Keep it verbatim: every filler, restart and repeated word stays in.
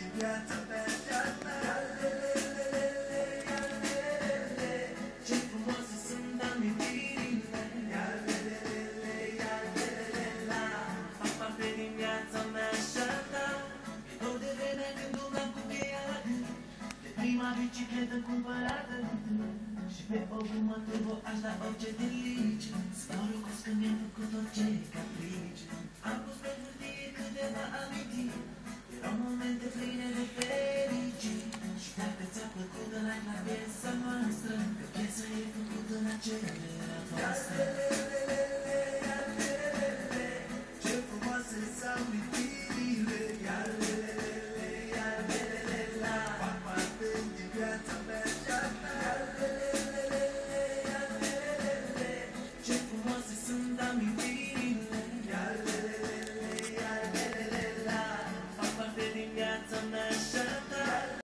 viața pe aceasta. Ia-le-le-le-le-le, ia-le-le-le, ce frumoase sunt amintirile. Ia-le-le-le-le, ia-le-le-le-la, fac parte din viața mea așa ta. E dor de vremea când umblam cu cheia la gând, de prima bicicletă cumpărată, și pe o gumă turbo aș da orice delice. Norocos că mi-am făcut orice caprice. Am pus pe hârtie câteva amintiri